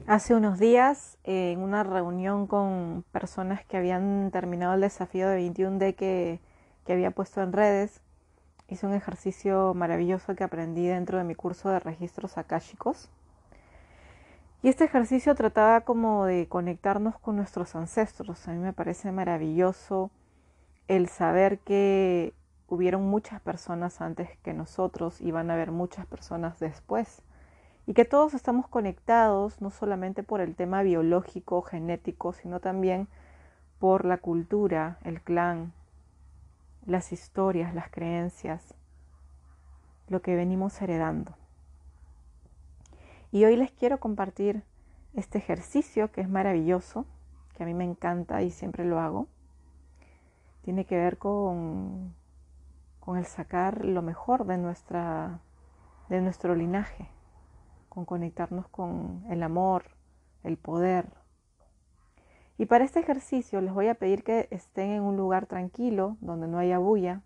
Hace unos días, en una reunión con personas que habían terminado el desafío de 21D que había puesto en redes, hice un ejercicio maravilloso que aprendí dentro de mi curso de registros akáshicos. Y este ejercicio trataba como de conectarnos con nuestros ancestros. A mí me parece maravilloso el saber que hubieron muchas personas antes que nosotros y van a haber muchas personas después. Y que todos estamos conectados no solamente por el tema biológico, genético, sino también por la cultura, el clan, las historias, las creencias, lo que venimos heredando. Y hoy les quiero compartir este ejercicio que es maravilloso, que a mí me encanta y siempre lo hago. Tiene que ver con el sacar lo mejor de nuestro linaje, con conectarnos con el amor, el poder. Y para este ejercicio les voy a pedir que estén en un lugar tranquilo, donde no haya bulla,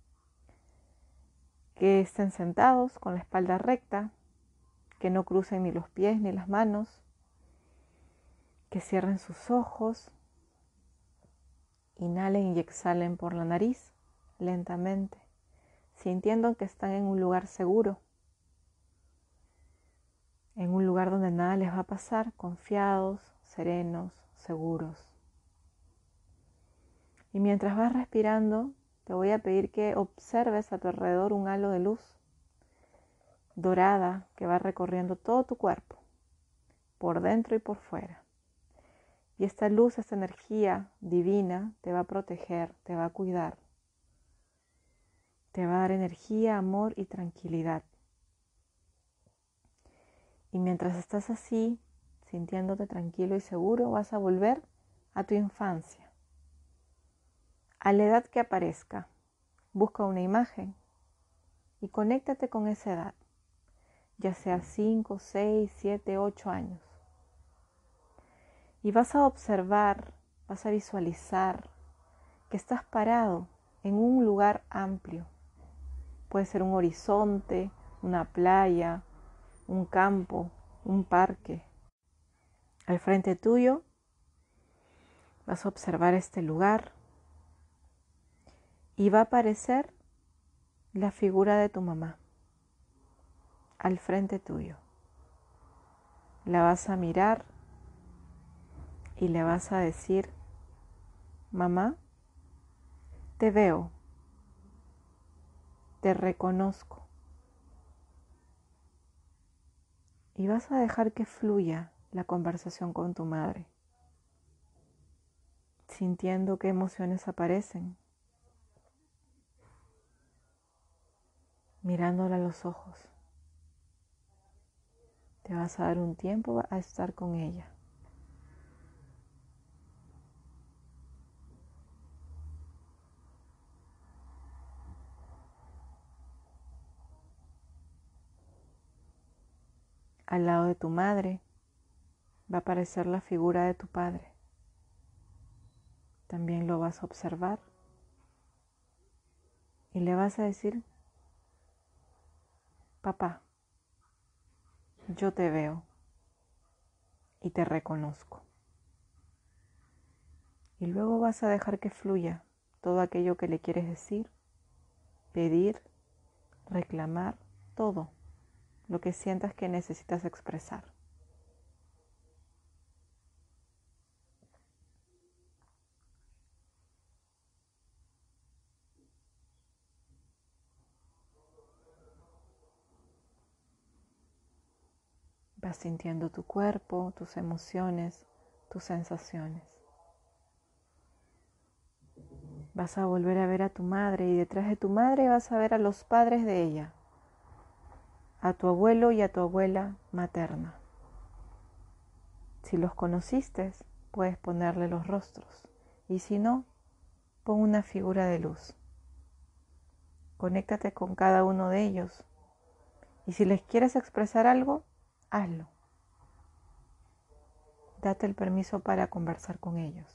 que estén sentados con la espalda recta, que no crucen ni los pies ni las manos, que cierren sus ojos, inhalen y exhalen por la nariz lentamente, sintiendo que están en un lugar seguro, en un lugar donde nada les va a pasar, confiados, serenos, seguros. Y mientras vas respirando, te voy a pedir que observes a tu alrededor un halo de luz dorada que va recorriendo todo tu cuerpo, por dentro y por fuera. Y esta luz, esta energía divina te va a proteger, te va a cuidar, te va a dar energía, amor y tranquilidad. Y mientras estás así, sintiéndote tranquilo y seguro, vas a volver a tu infancia. A la edad que aparezca, busca una imagen y conéctate con esa edad, ya sea 5, 6, 7, 8 años. Y vas a observar, vas a visualizar que estás parado en un lugar amplio. Puede ser un horizonte, una playa, un campo, un parque. Al frente tuyo vas a observar este lugar y va a aparecer la figura de tu mamá al frente tuyo. La vas a mirar y le vas a decir: mamá, te veo, te reconozco. Y vas a dejar que fluya la conversación con tu madre, sintiendo qué emociones aparecen, mirándola a los ojos. Te vas a dar un tiempo a estar con ella. Al lado de tu madre va a aparecer la figura de tu padre. También lo vas a observar y le vas a decir: papá, yo te veo y te reconozco. Y luego vas a dejar que fluya todo aquello que le quieres decir, pedir, reclamar, todo lo que sientas que necesitas expresar. Vas sintiendo tu cuerpo, tus emociones, tus sensaciones. Vas a volver a ver a tu madre y detrás de tu madre vas a ver a los padres de ella, a tu abuelo y a tu abuela materna. Si los conociste, puedes ponerle los rostros, y si no, pon una figura de luz. Conéctate con cada uno de ellos, y si les quieres expresar algo, hazlo. Date el permiso para conversar con ellos.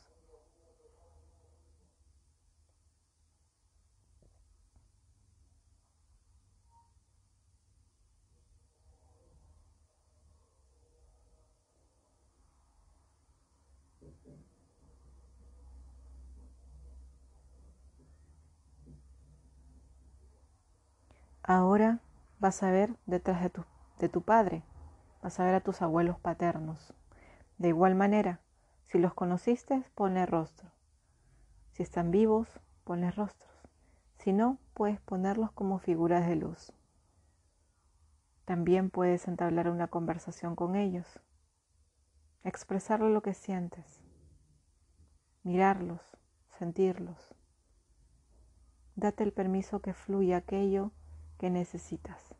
Ahora vas a ver detrás de tu padre, vas a ver a tus abuelos paternos. De igual manera, si los conociste, ponle rostro. Si están vivos, ponles rostros. Si no, puedes ponerlos como figuras de luz. También puedes entablar una conversación con ellos, expresarle lo que sientes, mirarlos, sentirlos. Date el permiso que fluya aquello que necesitas.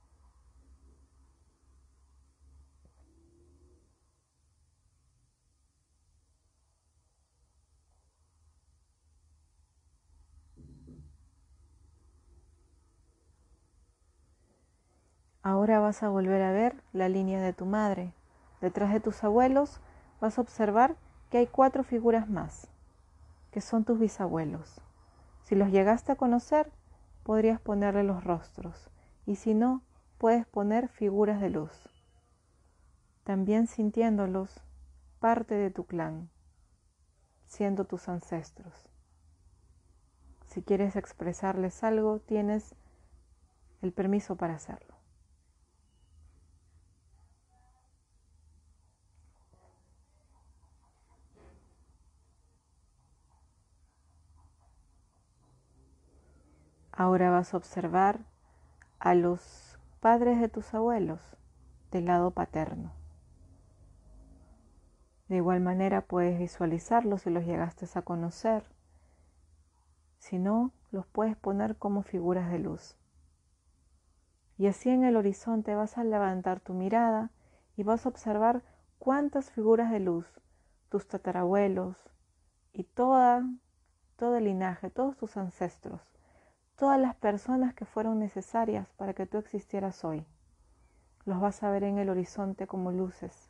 Ahora vas a volver a ver la línea de tu madre. Detrás de tus abuelos vas a observar que hay 4 figuras más, que son tus bisabuelos. Si los llegaste a conocer, podrías ponerle los rostros, y si no, puedes poner figuras de luz. También sintiéndolos parte de tu clan, siendo tus ancestros. Si quieres expresarles algo, tienes el permiso para hacerlo. Ahora vas a observar a los padres de tus abuelos del lado paterno. De igual manera puedes visualizarlos si los llegaste a conocer. Si no, los puedes poner como figuras de luz. Y así en el horizonte vas a levantar tu mirada y vas a observar cuántas figuras de luz, tus tatarabuelos y todo el linaje, todos tus ancestros, todas las personas que fueron necesarias para que tú existieras hoy. Los vas a ver en el horizonte como luces.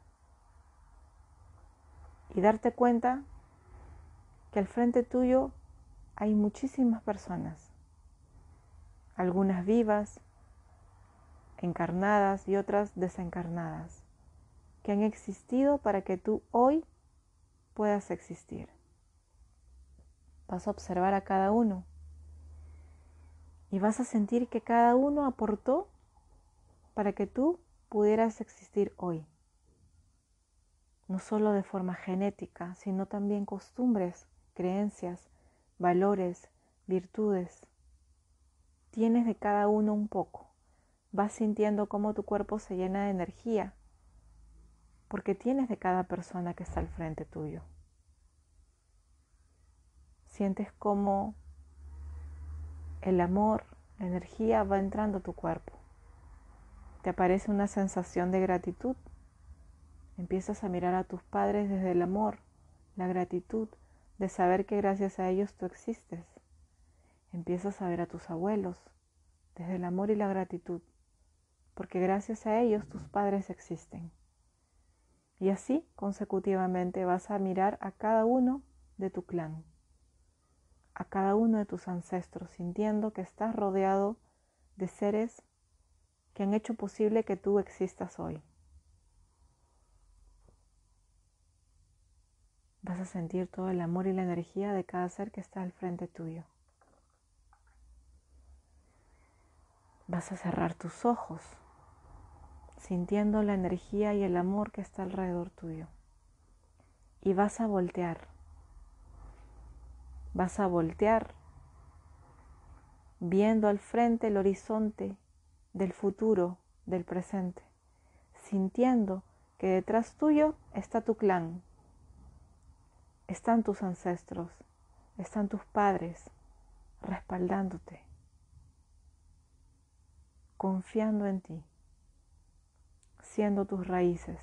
Y darte cuenta que al frente tuyo hay muchísimas personas, algunas vivas, encarnadas y otras desencarnadas, que han existido para que tú hoy puedas existir. Vas a observar a cada uno y vas a sentir que cada uno aportó para que tú pudieras existir hoy. No solo de forma genética, sino también costumbres, creencias, valores, virtudes. Tienes de cada uno un poco. Vas sintiendo cómo tu cuerpo se llena de energía, porque tienes de cada persona que está al frente tuyo. Sientes cómo el amor, la energía va entrando a tu cuerpo. Te aparece una sensación de gratitud. Empiezas a mirar a tus padres desde el amor, la gratitud de saber que gracias a ellos tú existes. Empiezas a ver a tus abuelos desde el amor y la gratitud, porque gracias a ellos tus padres existen. Y así consecutivamente vas a mirar a cada uno de tu clan, a cada uno de tus ancestros, sintiendo que estás rodeado de seres que han hecho posible que tú existas hoy. Vas a sentir todo el amor y la energía de cada ser que está al frente tuyo. Vas a cerrar tus ojos, sintiendo la energía y el amor que está alrededor tuyo. Y vas a voltear. Vas a voltear viendo al frente el horizonte del futuro, del presente, sintiendo que detrás tuyo está tu clan, están tus ancestros, están tus padres respaldándote, confiando en ti, siendo tus raíces,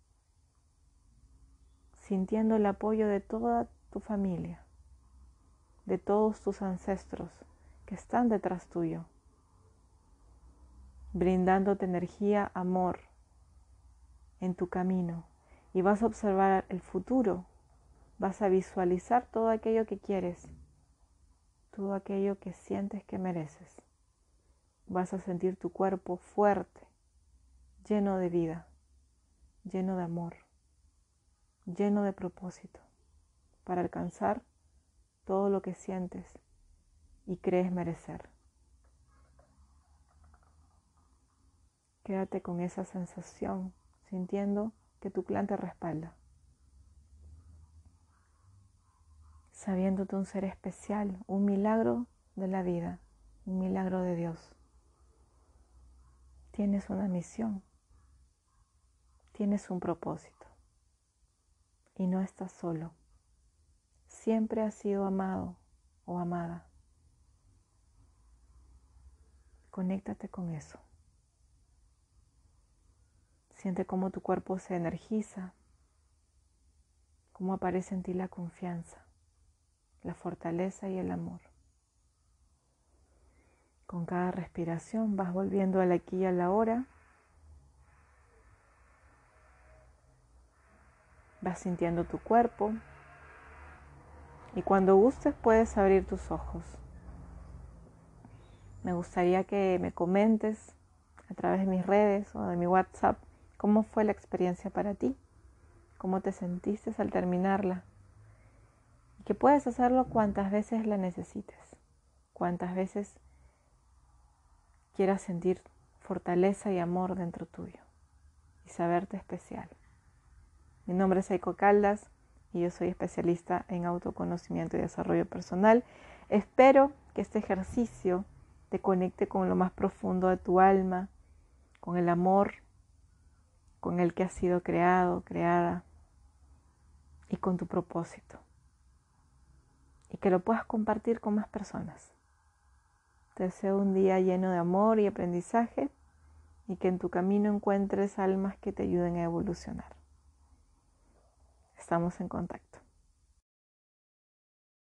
sintiendo el apoyo de toda tu familia, de todos tus ancestros que están detrás tuyo, brindándote energía, amor en tu camino. Y vas a observar el futuro, vas a visualizar todo aquello que quieres, todo aquello que sientes que mereces. Vas a sentir tu cuerpo fuerte, lleno de vida, lleno de amor, lleno de propósito, para alcanzar todo lo que sientes y crees merecer. Quédate con esa sensación, sintiendo que tu clan te respalda. Sabiéndote un ser especial, un milagro de la vida, un milagro de Dios. Tienes una misión, tienes un propósito y no estás solo. Siempre has sido amado o amada. Conéctate con eso. Siente cómo tu cuerpo se energiza, cómo aparece en ti la confianza, la fortaleza y el amor. Con cada respiración vas volviendo al aquí y a la hora. Vas sintiendo tu cuerpo y cuando gustes puedes abrir tus ojos. Me gustaría que me comentes a través de mis redes o de mi WhatsApp cómo fue la experiencia para ti, cómo te sentiste al terminarla y que puedes hacerlo cuantas veces la necesites, cuantas veces quieras sentir fortaleza y amor dentro tuyo y saberte especial. Mi nombre es Aiko Caldas y yo soy especialista en autoconocimiento y desarrollo personal. Espero que este ejercicio te conecte con lo más profundo de tu alma, con el amor con el que has sido creado, creada y con tu propósito. Y que lo puedas compartir con más personas. Te deseo un día lleno de amor y aprendizaje y que en tu camino encuentres almas que te ayuden a evolucionar. Estamos en contacto.